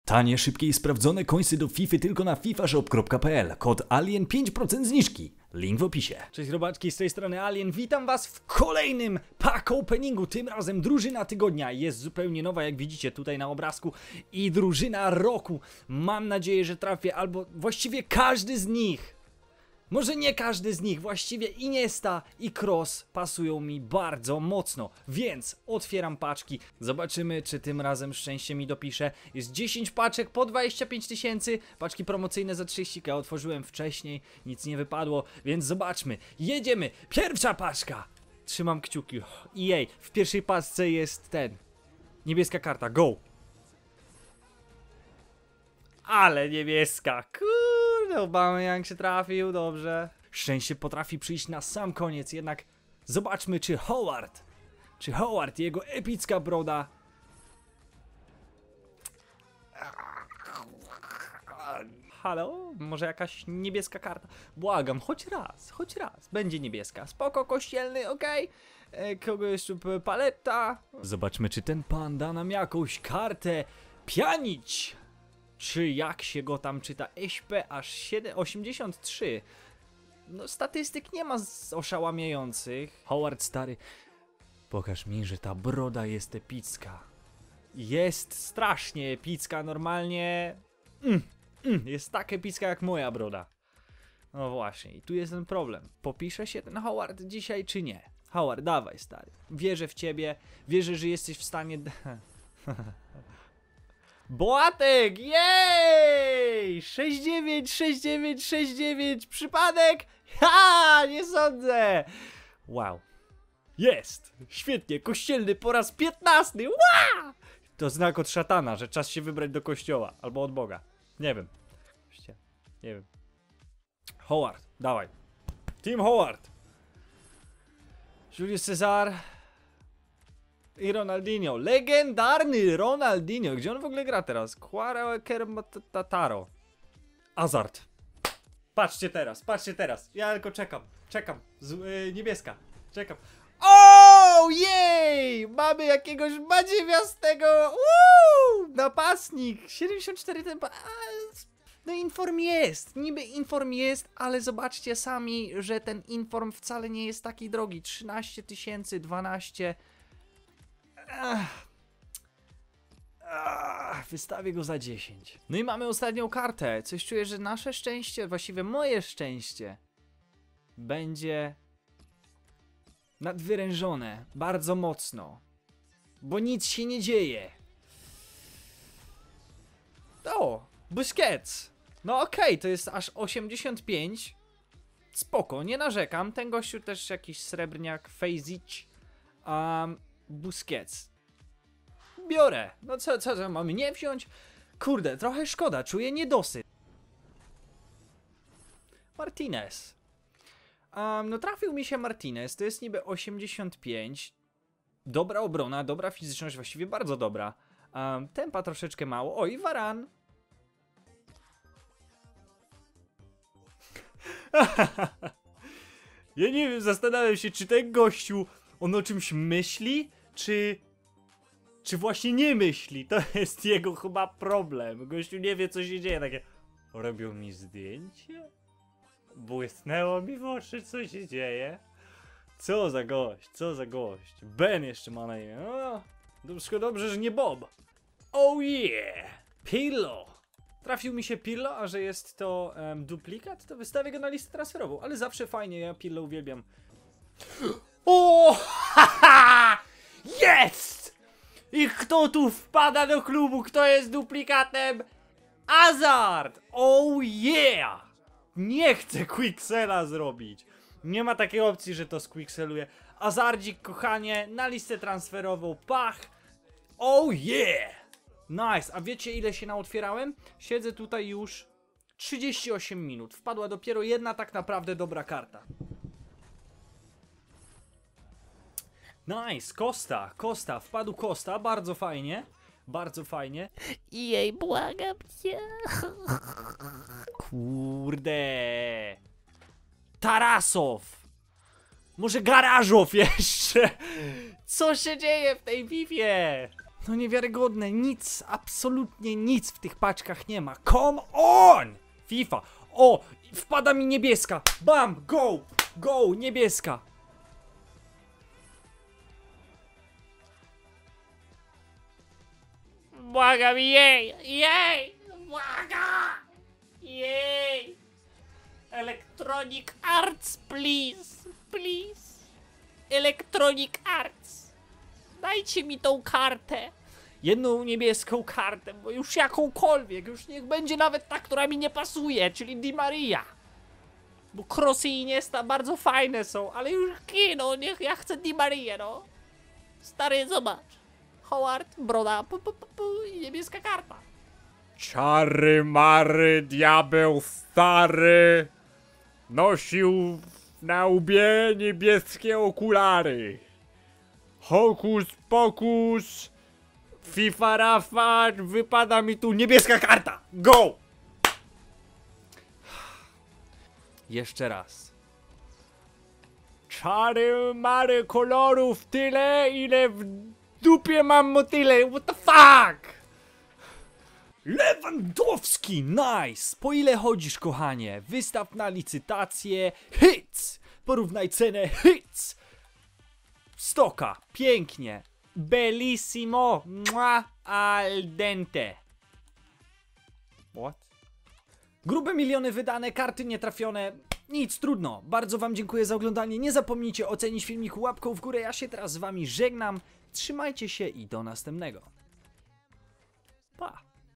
Tanie, szybkie i sprawdzone coinsy do FIFA tylko na fifashop.pl. Kod ALIEN 5% zniżki. Link w opisie. Cześć robaczki, z tej strony Alien. Witam was w kolejnym pack openingu. Tym razem drużyna tygodnia jest zupełnie nowa, jak widzicie tutaj na obrazku. I drużyna roku. Mam nadzieję, że trafię albo właściwie każdy z nich. Może nie każdy z nich, właściwie Iniesta i Kroos pasują mi bardzo mocno, więc otwieram paczki, zobaczymy czy tym razem szczęście mi dopisze. Jest 10 paczek po 25 tysięcy, paczki promocyjne za 30k, otworzyłem wcześniej, nic nie wypadło, więc zobaczmy, jedziemy, pierwsza paczka, trzymam kciuki, EA, w pierwszej paczce jest niebieska karta, go! Ale niebieska, kurde, Aubameyang się trafił, dobrze. Szczęście potrafi przyjść na sam koniec, jednak zobaczmy czy Howard, jego epicka broda. Halo? Może jakaś niebieska karta? Błagam, choć raz, będzie niebieska. Spoko, kościelny, okej. Kogo jeszcze? Paletta. Zobaczmy czy ten pan da nam jakąś kartę. Pjanić! Czy jak się go tam czyta? SP aż 83. No statystyk nie ma oszałamiających. Howard stary, pokaż mi, że ta broda jest epicka. Jest strasznie epicka, normalnie. Jest tak epicka jak moja broda. No właśnie, i tu jest ten problem. Popisze się ten Howard dzisiaj czy nie? Howard, dawaj stary. Wierzę w ciebie, wierzę, że jesteś w stanie... Boatek! Jej! 69, 69, 69! Przypadek? Ha! Nie sądzę! Wow. Jest! Świetnie! Kościelny po raz 15! Wow! To znak od szatana, że czas się wybrać do kościoła. Albo od Boga. Nie wiem. Nie wiem. Howard, dawaj. Team Howard! Julius Cesar... I Ronaldinho, legendarny Ronaldinho. Gdzie on w ogóle gra teraz? Tataro. Hazard. Patrzcie teraz. Ja tylko czekam. Niebieska. Czekam. O, jej! Mamy jakiegoś badziewiastego. Napastnik. 74 tempa. No inform jest. Niby inform jest, ale zobaczcie sami, że ten inform wcale nie jest taki drogi. 13 tysięcy, 12. Wystawię go za 10. No i mamy ostatnią kartę. Coś czuję, że nasze szczęście, właściwie moje szczęście, będzie nadwyrężone bardzo mocno, bo nic się nie dzieje. O, Busquets. No okej, to jest aż 85. Spoko, nie narzekam. Ten gościu też jakiś srebrniak, Fejzic. Busquets. Biorę. No co mamy nie wziąć? Kurde, trochę szkoda, czuję niedosyt. Martinez. No trafił mi się Martinez, to jest niby 85. Dobra obrona, dobra fizyczność, właściwie bardzo dobra. Tempa troszeczkę mało. Oj, Varane. Ja nie wiem, zastanawiam się, czy ten gościu on o czymś myśli, czy właśnie nie myśli? To jest jego chyba problem. Gościu nie wie co się dzieje, takie... Robią mi zdjęcie? Błysnęło mi w oczy, co się dzieje? Co za gość? Ben jeszcze ma na imię. No, dobrze, że nie Bob. Oh yeah! Pirlo! Trafił mi się Pirlo, a że jest to duplikat, to wystawię go na listę transferową. Ale zawsze fajnie, ja Pirlo uwielbiam. O! Haha! Jest! I kto tu wpada do klubu? Kto jest duplikatem? Hazard! Oh yeah! Nie chcę quicksella zrobić. Nie ma takiej opcji, że to squickseluje. Hazardzik, kochanie, na listę transferową. Pach! Oh yeah! Nice. A wiecie ile się naotwierałem? Siedzę tutaj już 38 minut. Wpadła dopiero jedna tak naprawdę dobra karta. Nice, Costa, wpadł Costa, bardzo fajnie. I jej błagam cię. Kurde. Tarasow. Może Garażow jeszcze. Co się dzieje w tej Fifie? No niewiarygodne, nic, absolutnie nic w tych paczkach nie ma. Come on! FIFA. O, wpada mi niebieska. Bam, go, go, niebieska. Błagam, jej! Jej! Błagam! Jej! Electronic Arts, please! Please! Electronic Arts! Dajcie mi tą kartę! Jedną niebieską kartę, bo już jakąkolwiek, już niech będzie nawet ta, która mi nie pasuje, czyli Di Maria. Bo Crossy i Iniesta bardzo fajne są, ale już kino, niech ja chcę Di Marię, no! Stary, zobacz! Howard, broda, i niebieska karta. Czary mary, diabeł stary nosił na łbie niebieskie okulary. Hokus pokus, FIFA Rafa, wypada mi tu niebieska karta. Go! Jeszcze raz. Czary mary kolorów tyle, ile w dupie mam motyle. What the fuck? Lewandowski, nice! Po ile chodzisz, kochanie? Wystaw na licytację. Hits! Porównaj cenę. Hits! Stoka, pięknie. Bellissimo. Mua, al dente. What? Grube miliony wydane, karty nietrafione. Nic, trudno. Bardzo wam dziękuję za oglądanie. Nie zapomnijcie ocenić filmik łapką w górę. Ja się teraz z wami żegnam. Trzymajcie się i do następnego. Pa!